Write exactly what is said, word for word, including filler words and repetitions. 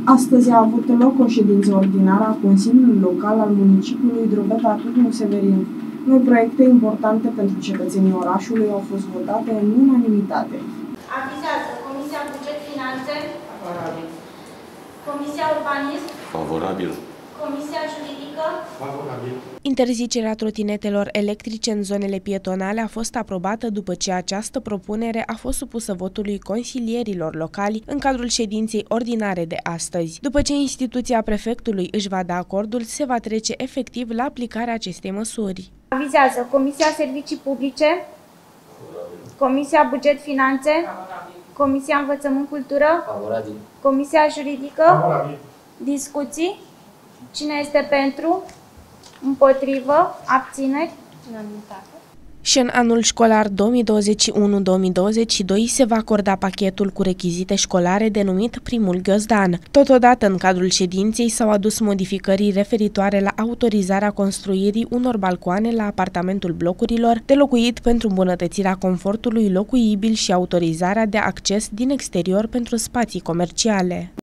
Astăzi a avut loc o ședință ordinară a Consiliului Local al municipiului Drobeta-Turnu-Severin. Noi proiecte importante pentru cetățenii orașului au fost votate în unanimitate. Avizează Comisia Buget Finanțe. Favorabil. Comisia Urbanism. Favorabil. Comisia Juridică. Favorabil. Interzicerea trotinetelor electrice în zonele pietonale a fost aprobată după ce această propunere a fost supusă votului consilierilor locali în cadrul ședinței ordinare de astăzi. După ce instituția prefectului își va da acordul, se va trece efectiv la aplicarea acestei măsuri. Avizează Comisia Servicii Publice. Comisia Buget Finanțe. Comisia Învățământ Cultură. Favorabil. Comisia Juridică. Favorabil. Discuții. Cine este pentru? Împotrivă? Abțineri? Unanimitate. Și în anul școlar două mii douăzeci și unu două mii douăzeci și doi se va acorda pachetul cu rechizite școlare denumit Primul Ghiozdan. Totodată, în cadrul ședinței s-au adus modificări referitoare la autorizarea construirii unor balcoane la apartamentul blocurilor de locuit pentru îmbunătățirea confortului locuibil și autorizarea de acces din exterior pentru spații comerciale.